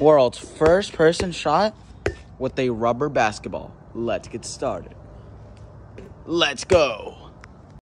World's first person shot with a rubber basketball. Let's get started. Let's go.